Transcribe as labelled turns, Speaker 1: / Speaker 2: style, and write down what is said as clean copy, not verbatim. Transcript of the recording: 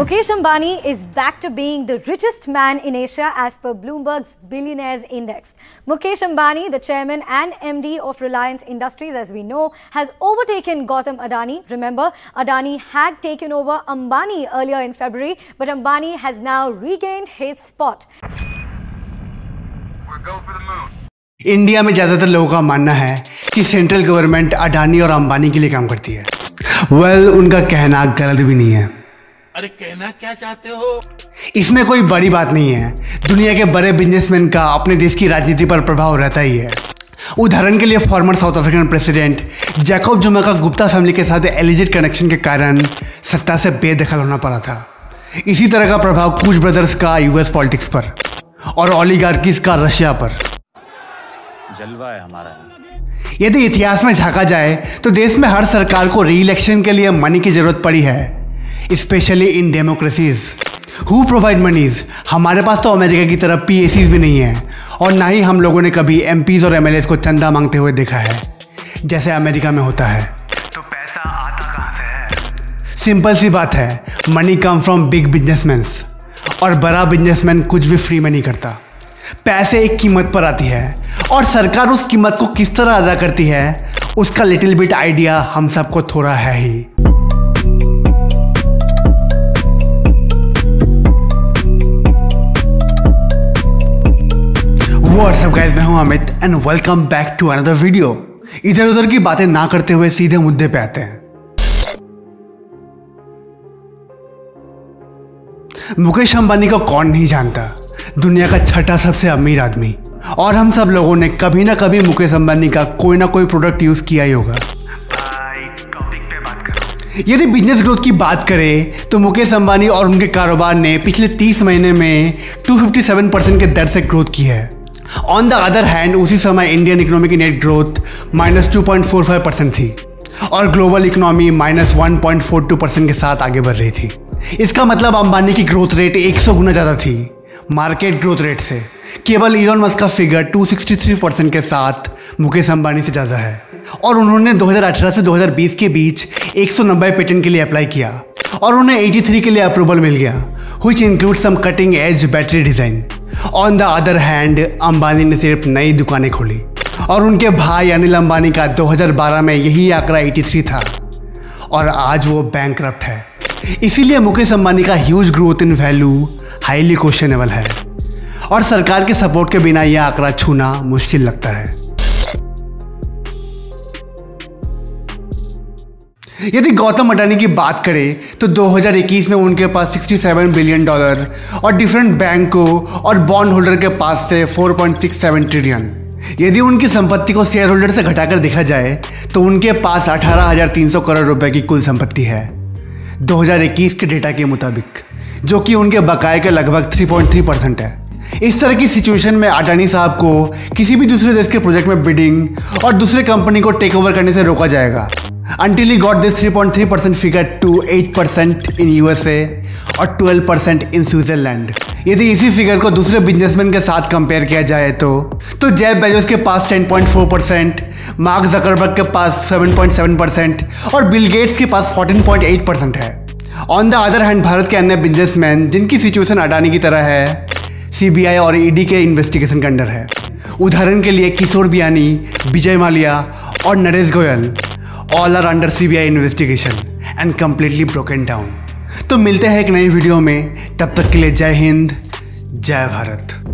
Speaker 1: Mukesh Ambani is back to being the richest man in Asia as per Bloomberg's Billionaires Index. Mukesh Ambani, the chairman and MD of Reliance Industries, as we know, has overtaken Gautam Adani. Remember, Adani had taken over Ambani earlier in February, but Ambani has now regained his spot.
Speaker 2: We're going for the moon.
Speaker 3: India में ज़्यादातर लोगों का मानना है कि central government Adani और अंबानी के लिए काम करती है। उनका कहना गलत भी नहीं है।
Speaker 4: अरे कहना क्या चाहते हो?
Speaker 3: इसमें कोई बड़ी बात नहीं है। दुनिया के बड़े बिजनेसमैन का अपने देश की राजनीति पर प्रभाव रहता ही है। उदाहरण के लिए former South African president Jacob Zuma का गुप्ता फैमिली के साथ एलिजेड कनेक्शन के कारण सत्ता से बेदखल होना पड़ा था। इसी तरह का प्रभाव कुछ ब्रदर्स का यूएस पॉलिटिक्स पर और ओलिगार्कीज का रशिया पर।
Speaker 5: जलवा है हमारा।
Speaker 3: यदि इतिहास में झांका जाए तो देश में हर सरकार को री इलेक्शन के लिए मनी की जरूरत पड़ी है, specially in democracies. Who provide monies? हमारे पास तो अमेरिका की तरह PACs भी नहीं है और ना ही हम लोगों ने कभी MPs और MLAs को चंदा मांगते हुए देखा है जैसे अमेरिका में होता है।
Speaker 2: तो पैसा आता कहाँ से है?
Speaker 3: सिंपल सी बात है, money come from big businessman और बड़ा बिजनेसमैन कुछ भी फ्री में नहीं करता। पैसे एक कीमत पर आती है और सरकार उस कीमत को किस तरह अदा करती है उसका लिटिल बिट आइडिया हम सबको थोड़ा है ही। व्हाट्स अप गाइस, मैं हूं Amit and welcome back to another video. इधर उधर की बातें ना करते हुए सीधे मुद्दे पे आते हैं। मुकेश अंबानी को कौन नहीं जानता, दुनिया का छठा सबसे अमीर आदमी, और हम सब लोगों ने कभी ना कभी मुकेश अंबानी का कोई ना कोई प्रोडक्ट यूज किया ही होगा। यदि बिजनेस ग्रोथ की बात करें तो मुकेश अंबानी और उनके कारोबार ने पिछले 30 महीने में 257% के दर से ग्रोथ की है। ऑन द अदर हैंड उसी समय इंडियन इकोनॉमी की नेट ग्रोथ -2.45% थी और ग्लोबल इकोनॉमी -1.42% के साथ आगे बढ़ रही थी। इसका मतलब अंबानी की ग्रोथ रेट 100 गुना ज़्यादा थी मार्केट ग्रोथ रेट से। केवल इलॉन मस्क का फिगर 263% के साथ मुकेश अंबानी से ज़्यादा है और उन्होंने 2018 से 2020 के बीच 190 पेटेंट के लिए अप्लाई किया और उन्हें 83 के लिए अप्रूवल मिल गया, which include some cutting edge battery design. On the other hand Ambani ने सिर्फ नई दुकानें खोली और उनके भाई अनिल अंबानी का 2012 में यही आंकड़ा 83 था और आज वो बैंकरप्ट है। इसीलिए मुकेश अंबानी का huge growth in value highly questionable है और सरकार के सपोर्ट के बिना यह आंकड़ा छूना मुश्किल लगता है। यदि गौतम अडानी की बात करें तो 2021 में उनके पास $67 बिलियन और डिफरेंट बैंकों और बॉन्ड होल्डर के पास से 4.67 ट्रिलियन। यदि उनकी संपत्ति को शेयर होल्डर से घटाकर देखा जाए तो उनके पास 18,300 करोड़ रुपए की कुल संपत्ति है 2021 के डेटा के मुताबिक, जो कि उनके बकाये के लगभग 3.3% है। इस तरह की सिचुएशन में अडानी साहब को किसी भी दूसरे देश के प्रोजेक्ट में बिडिंग और दूसरे कंपनी को टेक ओवर करने से रोका जाएगा until he got this 3.3% figure to 8% in USA और 12% in Switzerland। यदि इसी फिगर को दूसरे बिजनेसमैन के साथ कंपेयर किया जाए तो जेफ बेजोस के पास 10.4%, मार्क जकरबर्ग के पास 7.7% और बिल गेट्स के पास 14.8% है। On the other hand Bharat के अन्य बिजनेसमैन जिनकी सिचुएशन अडानी की तरह है, CBI और ED के इन्वेस्टिगेशन के अंडर है। उदाहरण के लिए किशोर बियानी, विजय माल्या और Naresh Goyal all are under CBI investigation and completely broken down. तो मिलते हैं एक नई वीडियो में, तब तक के लिए जय हिंद, जय भारत।